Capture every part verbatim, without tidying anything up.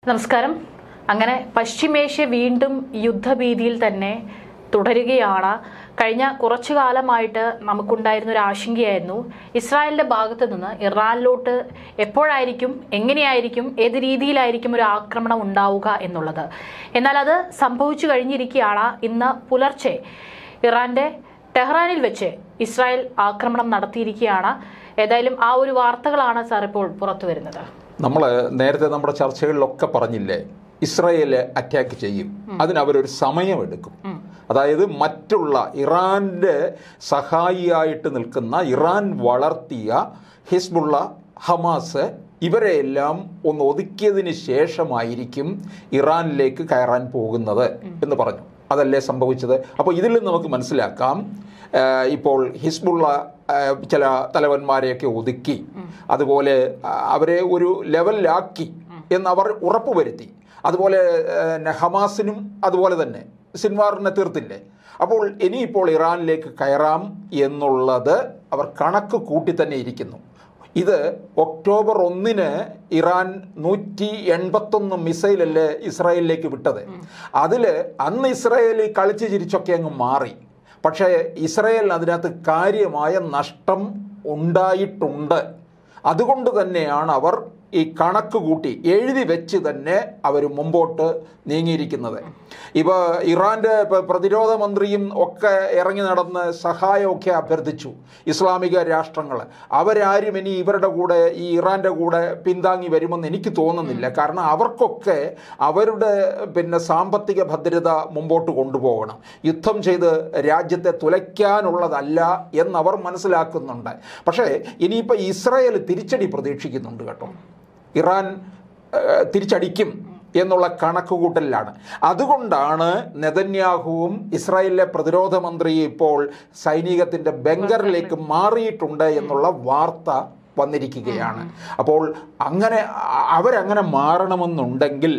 നമസ്കാരം. അങ്ങനെ പശ്ചിമേഷ്യ വീണ്ടും യുദ്ധഭീതിയിൽ തന്നെ തുടരുകയാണ്. കഴിഞ്ഞ കുറച്ചു കാലമായിട്ട് നമുക്കുണ്ടായിരുന്ന ഒരു ആശങ്കയായിരുന്നു ഇസ്രായേലിന്റെ ഭാഗത്ത് നിന്ന് ഇറാനിലോട്ട് എപ്പോഴായിരിക്കും, എങ്ങനെയായിരിക്കും, ഏത് രീതിയിലായിരിക്കും ഒരു ആക്രമണം ഉണ്ടാവുക എന്നുള്ളത്. എന്നാൽ അത് സംഭവിച്ചു കഴിഞ്ഞിരിക്കുകയാണ്. ഇന്ന് പുലർച്ചെ ഇറാന്റെ ടെഹ്റാനിൽ വെച്ച് ഇസ്രായേൽ ആക്രമണം നടത്തിയിരിക്കുകയാണ്. ഏതായാലും ആ ഒരു വാർത്തകളാണ് സാർ ഇപ്പോൾ പുറത്തു വരുന്നത്. നമ്മൾ നേരത്തെ നമ്മുടെ ചർച്ചകളിലൊക്കെ പറഞ്ഞില്ലേ, ഇസ്രായേൽ അറ്റാക്ക് ചെയ്യും, അതിനവരൊരു സമയമെടുക്കും. അതായത് മറ്റുള്ള ഇറാന്റെ സഹായിയായിട്ട് നിൽക്കുന്ന, ഇറാൻ വളർത്തിയ ഹിസ്ബുള്ള, ഹമാസ് ഇവരെയെല്ലാം ഒന്ന് ഒതുക്കിയതിന് ശേഷമായിരിക്കും ഇറാനിലേക്ക് കയറാൻ പോകുന്നത് എന്ന് പറഞ്ഞു. അതല്ലേ സംഭവിച്ചത്? അപ്പോൾ ഇതിൽ നിന്ന് നമുക്ക് മനസ്സിലാക്കാം, ഇപ്പോൾ ഹിസ്ബുള്ള ചില തലവന്മാരെയൊക്കെ ഒതുക്കി, അതുപോലെ അവരെ ഒരു ലെവലിലാക്കി എന്നവർ ഉറപ്പുവരുത്തി. അതുപോലെ ഹമാസിനും അതുപോലെ തന്നെ സിൻവാറിനെ തീർത്തില്ലേ. അപ്പോൾ ഇനിയിപ്പോൾ ഇറാനിലേക്ക് കയറാം എന്നുള്ളത് അവർ കണക്ക് കൂട്ടി തന്നെ ഇരിക്കുന്നു. ഇത് ഒക്ടോബർ ഒന്നിന് ഇറാൻ നൂറ്റി എൺപത്തൊന്ന് മിസൈലല്ലേ ഇസ്രായേലിലേക്ക് വിട്ടത്. അതിൽ അന്ന് ഇസ്രായേൽ കളിച്ച് ചിരിച്ചൊക്കെ അങ്ങ് മാറി. പക്ഷേ ഇസ്രായേലിന് അതിനകത്ത് കാര്യമായ നഷ്ടം ഉണ്ടായിട്ടുണ്ട്. അതുകൊണ്ട് തന്നെയാണ് അവർ ഈ കണക്ക് കൂട്ടി എഴുതി വെച്ച് തന്നെ അവർ മുമ്പോട്ട് നീങ്ങിയിരിക്കുന്നത്. ഇപ്പോൾ ഇറാൻ്റെ പ്രതിരോധ മന്ത്രിയും ഒക്കെ ഇറങ്ങി നടന്ന് സഹായമൊക്കെ അഭ്യർത്ഥിച്ചു ഇസ്ലാമിക രാഷ്ട്രങ്ങൾ. അവരാരും ഇനി ഇവരുടെ കൂടെ, ഈ ഇറാൻ്റെ കൂടെ പിന്താങ്ങി വരുമെന്ന് എനിക്ക് തോന്നുന്നില്ല. കാരണം അവർക്കൊക്കെ അവരുടെ പിന്നെ സാമ്പത്തിക ഭദ്രത മുമ്പോട്ട് കൊണ്ടുപോകണം. യുദ്ധം ചെയ്ത് രാജ്യത്തെ തുലയ്ക്കാനുള്ളതല്ല എന്നവർ മനസ്സിലാക്കുന്നുണ്ട്. പക്ഷേ ഇനിയിപ്പോൾ ഇസ്രായേൽ തിരിച്ചടി പ്രതീക്ഷിക്കുന്നുണ്ട് കേട്ടോ. ഇറാൻ തിരിച്ചടിക്കും എന്നുള്ള കണക്കുകൂട്ടലിലാണ്. അതുകൊണ്ടാണ് നെതന്യാഹുവും ഇസ്രായേലിലെ പ്രതിരോധ മന്ത്രിയും ഇപ്പോൾ സൈനികത്തിൻ്റെ ബങ്കറിലേക്ക് മാറിയിട്ടുണ്ട് എന്നുള്ള വാർത്ത വന്നിരിക്കുകയാണ്. അപ്പോൾ അങ്ങനെ അവരങ്ങനെ മാറണമെന്നുണ്ടെങ്കിൽ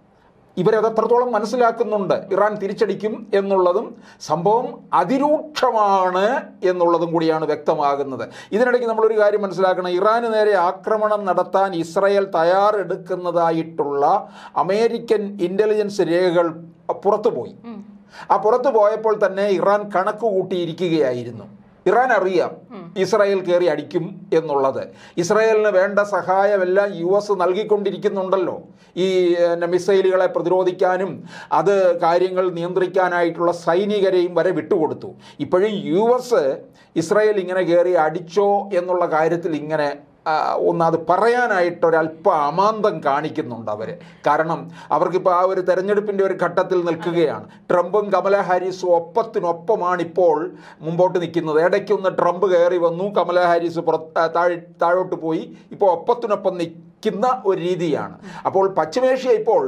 ഇവരത് എത്രത്തോളം മനസ്സിലാക്കുന്നുണ്ട്, ഇറാൻ തിരിച്ചടിക്കും എന്നുള്ളതും സംഭവം അതിരൂക്ഷമാണ് എന്നുള്ളതും കൂടിയാണ് വ്യക്തമാകുന്നത്. ഇതിനിടയ്ക്ക് നമ്മളൊരു കാര്യം മനസ്സിലാക്കണം, ഇറാന് നേരെ ആക്രമണം നടത്താൻ ഇസ്രായേൽ തയ്യാറെടുക്കുന്നതായിട്ടുള്ള അമേരിക്കൻ ഇൻ്റലിജൻസ് രേഖകൾ പുറത്തുപോയി. ആ പുറത്തു പോയപ്പോൾ തന്നെ ഇറാൻ കണക്ക് കൂട്ടിയിരിക്കുകയായിരുന്നു. ഇറാൻ അറിയാം ഇസ്രായേൽ കയറി അടിക്കും എന്നുള്ളത്. ഇസ്രായേലിന് വേണ്ട സഹായമെല്ലാം യു എസ് നൽകിക്കൊണ്ടിരിക്കുന്നുണ്ടല്ലോ. ഈ മിസൈലുകളെ പ്രതിരോധിക്കാനും അത് കാര്യങ്ങൾ നിയന്ത്രിക്കാനായിട്ടുള്ള സൈനികരെയും വരെ വിട്ടുകൊടുത്തു. ഇപ്പോഴും യു എസ് ഇസ്രായേൽ ഇങ്ങനെ കയറി അടിച്ചോ എന്നുള്ള കാര്യത്തിൽ ഇങ്ങനെ ഒന്നത് പറയാനായിട്ടൊരല്പ അമാന്തം കാണിക്കുന്നുണ്ട് അവർ. കാരണം അവർക്കിപ്പോൾ ആ ഒരു തെരഞ്ഞെടുപ്പിൻ്റെ ഒരു ഘട്ടത്തിൽ നിൽക്കുകയാണ്. ട്രംപും കമല ഹാരിസും ഒപ്പത്തിനൊപ്പമാണിപ്പോൾ മുമ്പോട്ട് നിൽക്കുന്നത്. ഇടയ്ക്കൊന്ന് ട്രംപ് കയറി വന്നു, കമല ഹാരിസ് പുറത്ത് താഴെ താഴോട്ട് പോയി, ഇപ്പോൾ ഒപ്പത്തിനൊപ്പം നിൽക്കുന്ന ഒരു രീതിയാണ്. അപ്പോൾ പശ്ചിമേഷ്യ ഇപ്പോൾ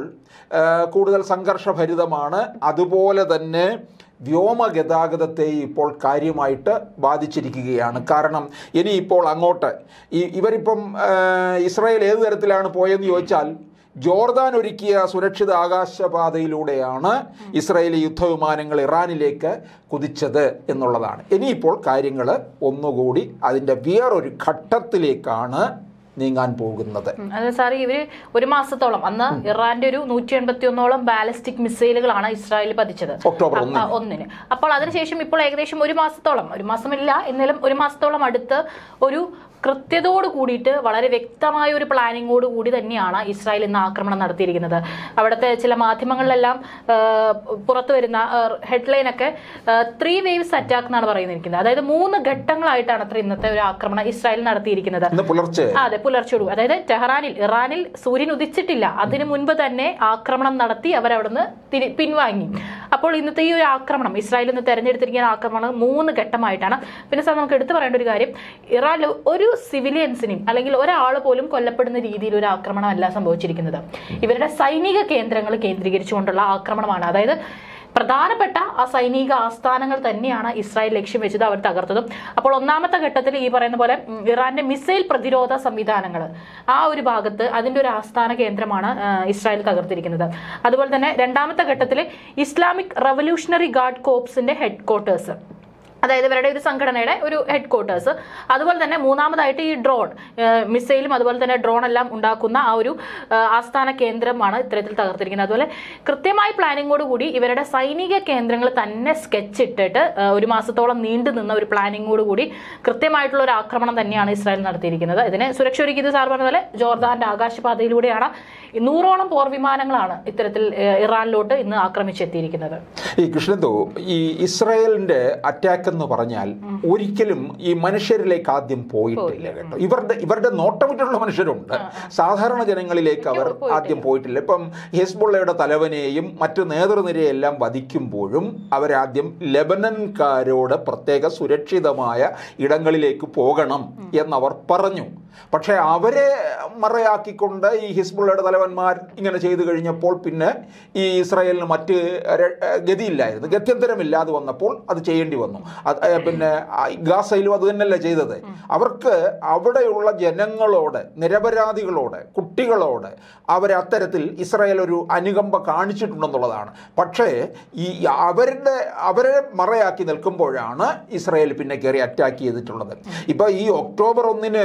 കൂടുതൽ സംഘർഷഭരിതമാണ്. അതുപോലെ തന്നെ വ്യോമഗതാഗതത്തെ ഇപ്പോൾ കാര്യമായിട്ട് ബാധിച്ചിരിക്കുകയാണ്. കാരണം ഇനിയിപ്പോൾ അങ്ങോട്ട് ഈ ഇവരിപ്പം ഇസ്രായേൽ ഏത് തരത്തിലാണ് പോയെന്ന് ചോദിച്ചാൽ, ജോർദാൻ ഒരുക്കിയ സുരക്ഷിത ആകാശപാതയിലൂടെയാണ് ഇസ്രായേലി യുദ്ധവിമാനങ്ങൾ ഇറാനിലേക്ക് കുതിച്ചത് എന്നുള്ളതാണ്. ഇനിയിപ്പോൾ കാര്യങ്ങൾ ഒന്നുകൂടി അതിൻ്റെ വേറൊരു ഘട്ടത്തിലേക്കാണ് നീങ്ങാൻ പോകുന്നത്. അതെ സാർ, ഇവര് ഒരു മാസത്തോളം അന്ന് ഇറാന്റെ ഒരു നൂറ്റി എൺപത്തി ഒന്നോളം ബാലിസ്റ്റിക് മിസൈലുകളാണ് ഇസ്രായേൽ പതിച്ചത് ഒക്ടോബർ ഒന്നിന്. അപ്പോൾ അതിനുശേഷം ഇപ്പോൾ ഏകദേശം ഒരു മാസത്തോളം, ഒരു മാസമില്ല എന്നാലും ഒരു മാസത്തോളം അടുത്ത് ഒരു കൃത്യതയോട് കൂടിയിട്ട് വളരെ വ്യക്തമായ ഒരു പ്ലാനിങ്ങോട് കൂടി തന്നെയാണ് ഇസ്രായേൽ ഇന്ന് ആക്രമണം നടത്തിയിരിക്കുന്നത്. അവിടുത്തെ ചില മാധ്യമങ്ങളിലെല്ലാം പുറത്തു വരുന്ന ഹെഡ്ലൈനൊക്കെ ത്രീ വേവ്സ് അറ്റാക്ക് എന്നാണ് പറയുന്നിരിക്കുന്നത്. അതായത് മൂന്ന് ഘട്ടങ്ങളായിട്ടാണ് അത്ര ഇന്നത്തെ ഒരു ആക്രമണം ഇസ്രായേൽ നടത്തിയിരിക്കുന്നത്. അതെ, പുലർച്ചയോട്. അതായത് ടെഹ്റാനിൽ, ഇറാനിൽ സൂര്യൻ ഉദിച്ചിട്ടില്ല, അതിനു മുൻപ് തന്നെ ആക്രമണം നടത്തി അവരവിടുന്ന് തിരി പിൻവാങ്ങി. അപ്പോൾ ഇന്നത്തെ ഈ ഒരു ആക്രമണം, ഇസ്രായേലിൽ നിന്ന് തെരഞ്ഞെടുത്തിരിക്കുന്ന ആക്രമണം മൂന്ന് ഘട്ടമായിട്ടാണ്. പിന്നെ സാർ നമുക്ക് എടുത്തു പറയേണ്ട ഒരു കാര്യം, ഇറാനിൽ ഒരു സിവിലിയൻസിനും അല്ലെങ്കിൽ ഒരാൾ പോലും കൊല്ലപ്പെടുന്ന രീതിയിൽ ഒരു ആക്രമണമല്ല സംഭവിച്ചിരിക്കുന്നത്. ഇവരുടെ സൈനിക കേന്ദ്രങ്ങൾ കേന്ദ്രീകരിച്ചുകൊണ്ടുള്ള ആക്രമണമാണ്. അതായത് പ്രധാനപ്പെട്ട ആ സൈനിക ആസ്ഥാനങ്ങൾ തന്നെയാണ് ഇസ്രായേൽ ലക്ഷ്യം വെച്ചത്, അവർ തകർത്തതും. അപ്പോൾ ഒന്നാമത്തെ ഘട്ടത്തിൽ ഈ പറയുന്ന പോലെ ഇറാന്റെ മിസൈൽ പ്രതിരോധ സംവിധാനങ്ങൾ, ആ ഒരു ഭാഗത്ത് അതിൻ്റെ ഒരു ആസ്ഥാന കേന്ദ്രമാണ് ഇസ്രായേൽ തകർത്തിരിക്കുന്നത്. അതുപോലെ തന്നെ രണ്ടാമത്തെ ഘട്ടത്തിൽ ഇസ്ലാമിക് റവല്യൂഷണറി ഗാർഡ് കോർപ്സിന്റെ ഹെഡ് ക്വാർട്ടേഴ്സ്, അതായത് ഇവരുടെ ഒരു സംഘടനയുടെ ഒരു ഹെഡ് ക്വാർട്ടേഴ്സ്. അതുപോലെ തന്നെ മൂന്നാമതായിട്ട് ഈ ഡ്രോൺ മിസൈലും അതുപോലെ തന്നെ ഡ്രോൺ എല്ലാം ഉണ്ടാക്കുന്ന ആ ഒരു ആസ്ഥാന കേന്ദ്രമാണ് ഇത്തരത്തിൽ തകർത്തിരിക്കുന്നത്. അതുപോലെ കൃത്യമായ പ്ലാനിങ്ങോട് കൂടി ഇവരുടെ സൈനിക കേന്ദ്രങ്ങൾ തന്നെ സ്കെച്ച് ഇട്ടിട്ട് ഒരു മാസത്തോളം നീണ്ടു നിന്ന ഒരു പ്ലാനിങ്ങോട് കൂടി കൃത്യമായിട്ടുള്ള ഒരു ആക്രമണം തന്നെയാണ് ഇസ്രായേൽ നടത്തിയിരിക്കുന്നത്. ഇതിനെ സുരക്ഷ ഒരുക്കിയത് സാർ പറഞ്ഞ പോലെ ജോർദാന്റെ ആകാശപാതയിലൂടെയാണ്. നൂറോളം പോർ വിമാനങ്ങളാണ് ഇത്തരത്തിൽ ഇറാനിലോട്ട് ഇന്ന് ആക്രമിച്ചെത്തിയിരിക്കുന്നത്. ഈ കൃഷ്ണന്തു, ഈ ഇസ്രായേലിന്റെ അറ്റാക്ക് എന്ന് പറഞ്ഞാൽ ഒരിക്കലും ഈ മനുഷ്യരിലേക്ക് ആദ്യം പോയിട്ടില്ല കേട്ടോ. ഇവരുടെ ഇവരുടെ നോട്ടമിട്ടുള്ള മനുഷ്യരുണ്ട്, സാധാരണ ജനങ്ങളിലേക്ക് അവർ ആദ്യം പോയിട്ടില്ല. ഇപ്പം ഹിസ്ബുള്ളയുടെ തലവനെയും മറ്റു നേതൃനിരയെല്ലാം വധിക്കുമ്പോഴും അവരാദ്യം ലെബനൻകാരോട് പ്രത്യേക സുരക്ഷിതമായ ഇടങ്ങളിലേക്ക് പോകണം എന്നവർ പറഞ്ഞു. പക്ഷേ അവരെ മറയാക്കിക്കൊണ്ട് ഈ ഹിസ്ബുള്ളയുടെ തലവന്മാർ ഇങ്ങനെ ചെയ്തു കഴിഞ്ഞപ്പോൾ പിന്നെ ഈ ഇസ്രായേലിന് മറ്റ് ഗതിയില്ലായിരുന്നു, ഗത്യന്തരമില്ലാതെ വന്നപ്പോൾ അത് ചെയ്യേണ്ടി വന്നു. പിന്നെ ഗാസയിലും അത് തന്നെയല്ലേ ചെയ്തത്. അവർക്ക് അവിടെയുള്ള ജനങ്ങളോട്, നിരപരാധികളോട്, കുട്ടികളോട് അവർ അത്തരത്തിൽ ഇസ്രായേൽ ഒരു അനുകമ്പ കാണിച്ചിട്ടുണ്ടെന്നുള്ളതാണ്. പക്ഷേ ഈ അവരുടെ അവരെ മറയാക്കി നിൽക്കുമ്പോഴാണ് ഇസ്രായേൽ പിന്നെ കയറി അറ്റാക്ക് ചെയ്തിട്ടുള്ളത്. ഇപ്പോൾ ഈ ഒക്ടോബർ ഒന്നിന്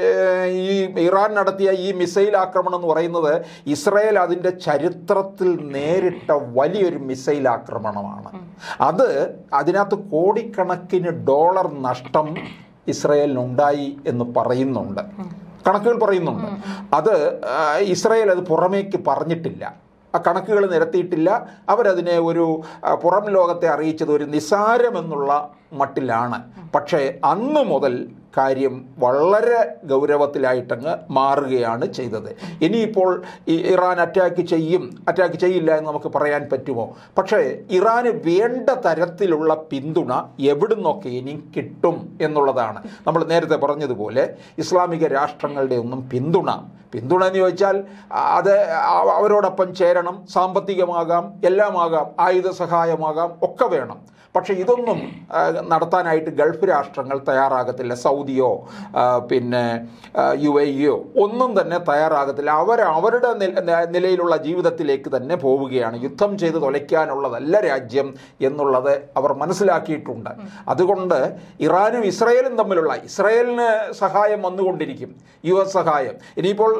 ഈ ഇറാൻ നടത്തിയ ഈ മിസൈൽ ആക്രമണം എന്ന് പറയുന്നത് ഇസ്രായേൽ അതിൻ്റെ ചരിത്രത്തിൽ നേരിട്ട വലിയൊരു മിസൈൽ ആക്രമണമാണ്. അത് അതിനകത്ത് കോടിക്കണക്കിന് ഡോളർ നഷ്ടം ഇസ്രായേലിനുണ്ടായി എന്ന് പറയുന്നുണ്ട്, കണക്കുകൾ പറയുന്നുണ്ട്. അത് ഇസ്രായേൽ അത് പുറമേക്ക് പറഞ്ഞിട്ടില്ല, ആ കണക്കുകൾ നിരത്തിയിട്ടില്ല. അവരതിനെ ഒരു പുറം ലോകത്തെ അറിയിച്ചത് ഒരു നിസാരമെന്നുള്ള മട്ടിലാണ്. പക്ഷേ അന്ന് മുതൽ കാര്യം വളരെ ഗൗരവത്തിലായിട്ടങ്ങ് മാറുകയാണ് ചെയ്തത്. ഇനിയിപ്പോൾ ഈ ഇറാൻ അറ്റാക്ക് ചെയ്യും അറ്റാക്ക് ചെയ്യില്ല എന്ന് നമുക്ക് പറയാൻ പറ്റുമോ? പക്ഷേ ഇറാന് വേണ്ട തരത്തിലുള്ള പിന്തുണ എവിടുന്നൊക്കെ ഇനി കിട്ടും എന്നുള്ളതാണ്. നമ്മൾ നേരത്തെ പറഞ്ഞതുപോലെ ഇസ്ലാമിക രാഷ്ട്രങ്ങളുടെ ഒന്നും പിന്തുണ പിന്തുണ എന്ന് ചോദിച്ചാൽ അത് അവരോടൊപ്പം ചേരണം, സാമ്പത്തികമാകാം, എല്ലാമാകാം, ആയുധ സഹായമാകാം, ഒക്കെ വേണം. പക്ഷേ ഇതൊന്നും നടത്താനായിട്ട് ഗൾഫ് രാഷ്ട്രങ്ങൾ തയ്യാറാകത്തില്ല. സൗദിയോ പിന്നെ യു എ ഇയോ ഒന്നും തന്നെ തയ്യാറാകത്തില്ല. അവർ അവരുടെ നിലയിലുള്ള ജീവിതത്തിലേക്ക് തന്നെ പോവുകയാണ്. യുദ്ധം ചെയ്ത് തൊലയ്ക്കാനുള്ളതല്ല രാജ്യം എന്നുള്ളത് അവർ മനസ്സിലാക്കിയിട്ടുണ്ട്. അതുകൊണ്ട് ഇറാനും ഇസ്രായേലും തമ്മിലുള്ള, ഇസ്രായേലിന് സഹായം വന്നുകൊണ്ടിരിക്കും, യു എസ് സഹായം. ഇനിയിപ്പോൾ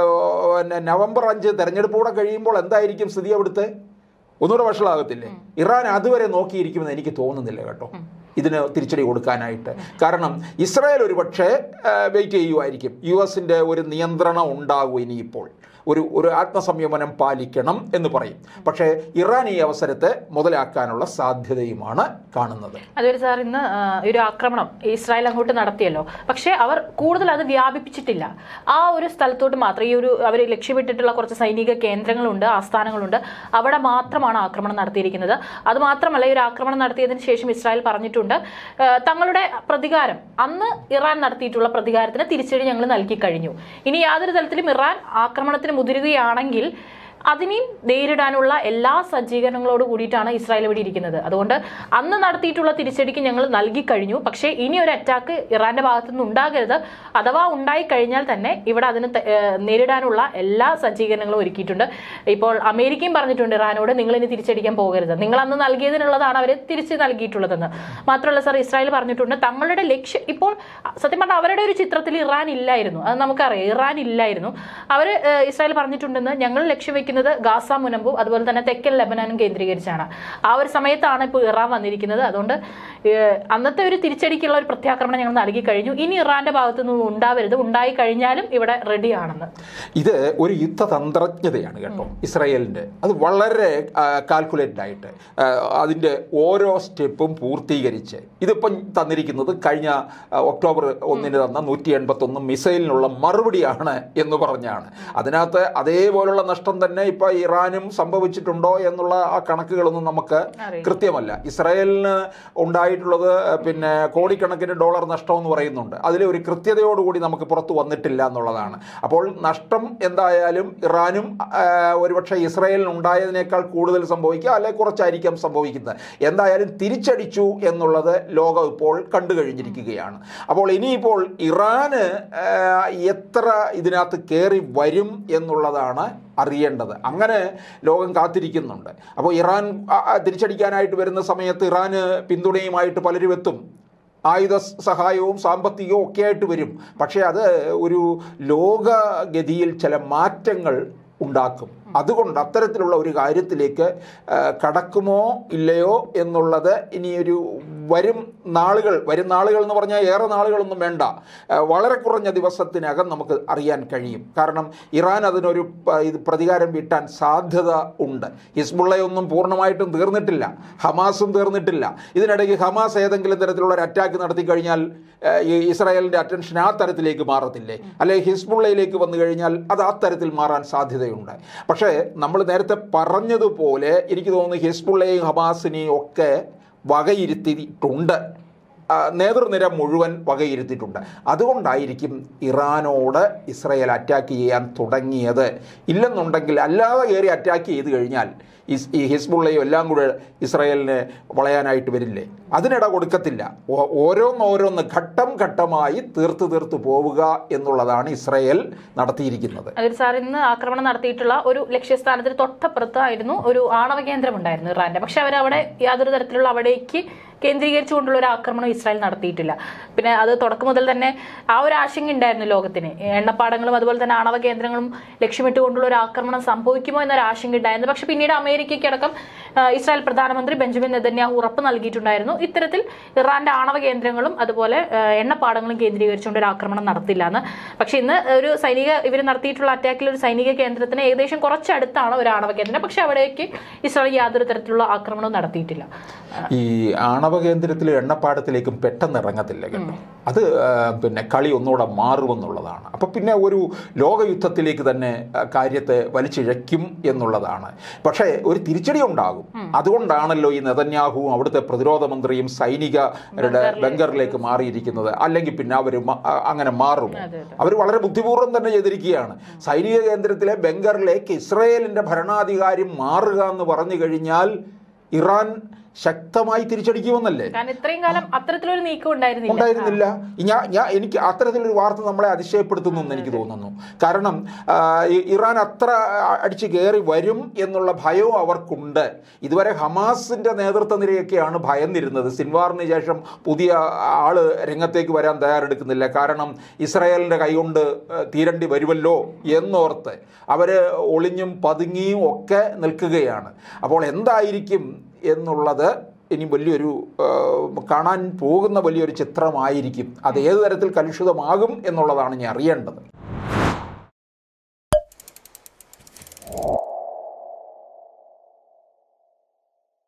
നവംബർ അഞ്ച് തെരഞ്ഞെടുപ്പ് കൂടെ കഴിയുമ്പോൾ എന്തായിരിക്കും സ്ഥിതി അവിടുത്തെ? ഒന്നുകൂടെ വഷളാകത്തില്ലേ? ഇറാൻ അതുവരെ നോക്കിയിരിക്കുമെന്ന് എനിക്ക് തോന്നുന്നില്ല കേട്ടോ, ഇതിന് തിരിച്ചടി കൊടുക്കാനായിട്ട്. കാരണം ഇസ്രായേൽ ഒരു പക്ഷേ വെയിറ്റ് ചെയ്യുമായിരിക്കും. യു എസിൻ്റെ ഒരു നിയന്ത്രണം ഉണ്ടാകും ഇനിയിപ്പോൾ, ഒരു ഒരു ആത്മസംയമനം പാലിക്കണം എന്ന് പറയും. പക്ഷേ ഇറാൻ ഈ അവസരത്തെ മുതലാക്കാനുള്ള സാധ്യതയുമാണ് കാണുന്നത്. അതൊരു സാർ ഇന്ന് ഒരു ആക്രമണം ഇസ്രായേൽ അങ്ങോട്ട് നടത്തിയല്ലോ, പക്ഷേ അവർ കൂടുതൽ അത് വ്യാപിപ്പിച്ചിട്ടില്ല. ആ ഒരു സ്ഥലത്തോട്ട് മാത്രം, ഈ ഒരു അവർ ലക്ഷ്യമിട്ടിട്ടുള്ള കുറച്ച് സൈനിക കേന്ദ്രങ്ങളുണ്ട്, ആസ്ഥാനങ്ങളുണ്ട്, അവിടെ മാത്രമാണ് ആക്രമണം നടത്തിയിരിക്കുന്നത്. അത് മാത്രമല്ല, ഈ ഒരു ആക്രമണം നടത്തിയതിന് ശേഷം ഇസ്രായേൽ പറഞ്ഞിട്ടുണ്ട് തങ്ങളുടെ പ്രതികാരം, അന്ന് ഇറാൻ നടത്തിയിട്ടുള്ള പ്രതികാരത്തിന് തിരിച്ചടി ഞങ്ങൾ നൽകി കഴിഞ്ഞു. ഇനി യാതൊരു തരത്തിലും ഇറാൻ ആക്രമണത്തിന് മുതിരുകയാണെങ്കിൽ അതിനെയും നേരിടാനുള്ള എല്ലാ സജ്ജീകരണങ്ങളോട് കൂടിയിട്ടാണ് ഇസ്രായേൽ ഇവിടെ ഇരിക്കുന്നത്. അതുകൊണ്ട് അന്ന് നടത്തിയിട്ടുള്ള തിരിച്ചടിക്ക് ഞങ്ങൾ നൽകി കഴിഞ്ഞു. പക്ഷേ ഇനി ഒരു അറ്റാക്ക് ഇറാന്റെ ഭാഗത്തുനിന്ന് ഉണ്ടാകരുത്. അഥവാ ഉണ്ടായി കഴിഞ്ഞാൽ തന്നെ ഇവിടെ അതിന് നേരിടാനുള്ള എല്ലാ സജ്ജീകരണങ്ങളും ഒരുക്കിയിട്ടുണ്ട്. ഇപ്പോൾ അമേരിക്കയും പറഞ്ഞിട്ടുണ്ട് ഇറാനോട്, നിങ്ങൾ ഇനി തിരിച്ചടിക്കാൻ പോകരുത്, നിങ്ങൾ അന്ന് നൽകിയതിനുള്ളതാണ് അവർ തിരിച്ച് നൽകിയിട്ടുള്ളതെന്ന്. മാത്രമല്ല സാർ, ഇസ്രായേൽ പറഞ്ഞിട്ടുണ്ട് തങ്ങളുടെ ലക്ഷ്യം, ഇപ്പോൾ സത്യം പറഞ്ഞാൽ അവരുടെ ഒരു ചിത്രത്തിൽ ഇറാൻ ഇല്ലായിരുന്നു, അത് നമുക്കറിയാം, ഇറാൻ ഇല്ലായിരുന്നു. അവർ ഇസ്രായേൽ പറഞ്ഞിട്ടുണ്ടെന്ന്, ഞങ്ങൾ ലക്ഷ്യം വെക്കുന്നത് ഗാസ മുനമ്പും അതുപോലെ തന്നെ തെക്കൻ ലെബനാനും കേന്ദ്രീകരിച്ചാണ്. ആ ഒരു സമയത്താണ് ഇപ്പോൾ ഇറാൻ വന്നിരിക്കുന്നത്. അതുകൊണ്ട് അന്നത്തെ ഒരു തിരിച്ചടിക്കുള്ള ഒരു പ്രത്യാക്രമണം ഞങ്ങൾ നൽകി കഴിഞ്ഞു. ഇനി ഇറാന്റെ ഭാഗത്തു നിന്ന് ഉണ്ടാവരുത്, ഉണ്ടായി കഴിഞ്ഞാലും ഇവിടെ റെഡിയാണെന്ന്. ഇത് ഒരു യുദ്ധതന്ത്രജ്ഞതയാണ് കേട്ടോ ഇസ്രായേലിന്റെ. അത് വളരെ കാൽക്കുലേറ്റഡ് ആയിട്ട് അതിൻ്റെ ഓരോ സ്റ്റെപ്പും പൂർത്തീകരിച്ച്, ഇതിപ്പം തന്നിരിക്കുന്നത് കഴിഞ്ഞ ഒക്ടോബർ ഒന്നിന് തന്ന നൂറ്റി എൺപത്തൊന്ന് മിസൈലിനുള്ള മറുപടിയാണ് എന്ന് പറഞ്ഞാണ്. അതിനകത്ത് അതേപോലുള്ള നഷ്ടം തന്നെ ഇപ്പൊ ഇറാനും സംഭവിച്ചിട്ടുണ്ടോ എന്നുള്ള ആ കണക്കുകളൊന്നും നമുക്ക് കൃത്യമല്ല. ഇസ്രായേലിന് ഉണ്ടായിട്ടുള്ളത് പിന്നെ കോടിക്കണക്കിന് ഡോളർ നഷ്ടം എന്ന് പറയുന്നുണ്ട്. അതിൽ ഒരു കൃത്യതയോടുകൂടി നമുക്ക് പുറത്തു വന്നിട്ടില്ല എന്നുള്ളതാണ്. അപ്പോൾ നഷ്ടം എന്തായാലും ഇറാനും ഒരുപക്ഷെ ഇസ്രായേലിന് ഉണ്ടായതിനേക്കാൾ കൂടുതൽ സംഭവിക്കുക, അല്ലെങ്കിൽ കുറച്ചായിരിക്കാം സംഭവിക്കുന്നത്. എന്തായാലും തിരിച്ചടിച്ചു എന്നുള്ളത് ലോകം ഇപ്പോൾ കണ്ടു കഴിഞ്ഞിരിക്കുകയാണ്. അപ്പോൾ ഇനിയിപ്പോൾ ഇറാന് എത്ര ഇതിനകത്ത് കയറി വരും എന്നുള്ളതാണ് അറിയേണ്ടത്. അങ്ങനെ ലോകം കാത്തിരിക്കുന്നുണ്ട്. അപ്പോൾ ഇറാൻ തിരിച്ചടിക്കാനായിട്ട് വരുന്ന സമയത്ത് ഇറാന് പിന്തുണയുമായിട്ട് പലരും എത്തും. ആയുധ സഹായവും സാമ്പത്തികവും ഒക്കെ ആയിട്ട് വരും. പക്ഷേ അത് ഒരു ലോകഗതിയിൽ ചില മാറ്റങ്ങൾ ഉണ്ടാക്കും. അതുകൊണ്ട് അത്തരത്തിലുള്ള ഒരു കാര്യത്തിലേക്ക് കടക്കുമോ ഇല്ലയോ എന്നുള്ളത് ഇനിയൊരു വരും നാളുകൾ വരും നാളുകൾ എന്ന് പറഞ്ഞാൽ ഏറെ നാളുകളൊന്നും വേണ്ട, വളരെ കുറഞ്ഞ ദിവസത്തിനകം നമുക്ക് അറിയാൻ കഴിയും. കാരണം ഇറാൻ അതിനൊരു ഇത് പ്രതികാരം വീട്ടാൻ സാധ്യത ഉണ്ട്. ഹിസ്ബുള്ളയൊന്നും പൂർണ്ണമായിട്ടും തീർന്നിട്ടില്ല, ഹമാസും തീർന്നിട്ടില്ല. ഇതിനിടയ്ക്ക് ഹമാസ് ഏതെങ്കിലും തരത്തിലുള്ള ഒരു അറ്റാക്ക് നടത്തി കഴിഞ്ഞാൽ ഇസ്രായേലിൻ്റെ അറ്റൻഷൻ ആ തരത്തിലേക്ക് മാറത്തില്ലേ? അല്ലെങ്കിൽ ഹിസ്ബുള്ളയിലേക്ക് വന്നു കഴിഞ്ഞാൽ അത് ആ തരത്തിൽ മാറാൻ സാധ്യതയുണ്ട്. പക്ഷേ നമ്മൾ നേരത്തെ പറഞ്ഞതുപോലെ എനിക്ക് തോന്നുന്നു ഹിസ്ബുള്ളയെയും ഹമാസിനെയും ഒക്കെ വകയിരുത്തിയിട്ടുണ്ട്, നേതൃനിര മുഴുവൻ വകയിരുത്തിയിട്ടുണ്ട്. അതുകൊണ്ടായിരിക്കും ഇറാനോട് ഇസ്രായേൽ അറ്റാക്ക് ചെയ്യാൻ തുടങ്ങിയത്. ഇല്ലെന്നുണ്ടെങ്കിൽ അല്ലാതെ കയറി അറ്റാക്ക് ചെയ്ത് കഴിഞ്ഞാൽ ഈ ഹിസ്ബുള്ളയും എല്ലാം കൂടെ ഇസ്രായേലിനെ വളയാനായിട്ട് വരില്ലേ? അതിനിട കൊടുക്കത്തില്ല. ഓരോന്നോരോന്ന് ഘട്ടം ഘട്ടമായി തീർത്ത് തീർത്ത് പോവുക എന്നുള്ളതാണ് ഇസ്രായേൽ നടത്തിയിരിക്കുന്നത്. അതിൽ സാർ ഇന്ന് ആക്രമണം നടത്തിയിട്ടുള്ള ഒരു ലക്ഷ്യസ്ഥാനത്തിന് തൊട്ടപ്പുറത്തായിരുന്നു ഒരു ആണവ കേന്ദ്രം ഉണ്ടായിരുന്നു ഇറാന്റെ. പക്ഷെ അവരവിടെ യാതൊരു തരത്തിലുള്ള അവിടേക്ക് കേന്ദ്രീകരിച്ചുകൊണ്ടുള്ള ഒരു ആക്രമണം ഇസ്രായേൽ നടത്തിയിട്ടില്ല. പിന്നെ അത് തുടക്കം മുതൽ തന്നെ ആ ഒരു ആശങ്ക ഉണ്ടായിരുന്നു ലോകത്തിന്. എണ്ണപ്പാടങ്ങളും അതുപോലെ തന്നെ ആണവ കേന്ദ്രങ്ങളും ലക്ഷ്യമിട്ടുകൊണ്ടുള്ള ഒരു ആക്രമണം സംഭവിക്കുമോ എന്നൊരു ആശങ്ക ഉണ്ടായിരുന്നു. പക്ഷെ പിന്നീട് അമേരിക്കയ്ക്കടക്കം ഇസ്രായേൽ പ്രധാനമന്ത്രി ബെഞ്ചമിൻ നെതന്യാഹു ഉറപ്പ് നൽകിയിട്ടുണ്ടായിരുന്നു ഇത്തരത്തിൽ ഇറാന്റെ ആണവ കേന്ദ്രങ്ങളും അതുപോലെ എണ്ണപ്പാടങ്ങളും കേന്ദ്രീകരിച്ചുകൊണ്ട് ഒരു ആക്രമണം നടത്തില്ല എന്ന്. പക്ഷെ ഇന്ന് ഒരു സൈനിക ഇവർ നടത്തിയിട്ടുള്ള അറ്റാക്കിൽ ഒരു സൈനിക കേന്ദ്രത്തിന് ഏകദേശം കുറച്ചടുത്താണ് ഒരു ആണവ കേന്ദ്രം. പക്ഷെ അവിടേക്ക് ഇസ്രായേൽ യാതൊരു തരത്തിലുള്ള ആക്രമണവും നടത്തിയിട്ടില്ല. ഈ ആണവ കേന്ദ്രത്തിൽ എണ്ണപ്പാടത്തിലേക്കും പെട്ടെന്ന് ഇറങ്ങത്തില്ല കേട്ടോ. അത് പിന്നെ കളി ഒന്നുകൂടെ മാറുമെന്നുള്ളതാണ്. അപ്പം പിന്നെ ഒരു ലോകയുദ്ധത്തിലേക്ക് തന്നെ കാര്യത്തെ വലിച്ചിഴയ്ക്കും എന്നുള്ളതാണ്. പക്ഷേ ഒരു തിരിച്ചടി ഉണ്ടാകും. അതുകൊണ്ടാണല്ലോ ഈ നെതന്യാഹുവും അവിടുത്തെ പ്രതിരോധ മന്ത്രിയും സൈനികരുടെ ബങ്കറിലേക്ക് മാറിയിരിക്കുന്നത്. അല്ലെങ്കിൽ പിന്നെ അവർ അങ്ങനെ മാറും. അവർ വളരെ ബുദ്ധിപൂർവ്വം തന്നെ ചെയ്തിരിക്കുകയാണ്. സൈനിക കേന്ദ്രത്തിലെ ബങ്കറിലേക്ക് ഇസ്രായേലിൻ്റെ ഭരണാധികാരി മാറുക എന്ന് പറഞ്ഞു കഴിഞ്ഞാൽ ഇറാൻ ശക്തമായി തിരിച്ചടിക്കുമെന്നല്ലേ? ഇത്രയും കാലം അത്തരത്തിലൊരു നീക്കം ഉണ്ടായിരുന്നില്ല. ഞാൻ ഞാൻ എനിക്ക് അത്തരത്തിലൊരു വാർത്ത നമ്മളെ അതിശയപ്പെടുത്തുന്നു എന്ന് എനിക്ക് തോന്നുന്നു. കാരണം ഇറാൻ അത്ര അടിച്ചു കയറി വരും എന്നുള്ള ഭയവും അവർക്കുണ്ട്. ഇതുവരെ ഹമാസിൻ്റെ നേതൃത്വ നിരയൊക്കെയാണ് ഭയന്നിരുന്നത്. സിൻവാറിന് ശേഷം പുതിയ ആള് രംഗത്തേക്ക് വരാൻ തയ്യാറെടുക്കുന്നില്ല. കാരണം ഇസ്രായേലിൻ്റെ കൈകൊണ്ട് തീരണ്ടി വരുമല്ലോ എന്നോർത്ത് അവർ ഒളിഞ്ഞും പതുങ്ങിയും ഒക്കെ നിൽക്കുകയാണ്. അപ്പോൾ എന്തായിരിക്കും എന്നുള്ളത് ഇനി വലിയൊരു കാണാൻ പോകുന്ന വലിയൊരു ചിത്രമായിരിക്കും. അത് ഏത് തരത്തിൽ കലുഷിതമാകും എന്നുള്ളതാണ് ഇനി അറിയേണ്ടത്.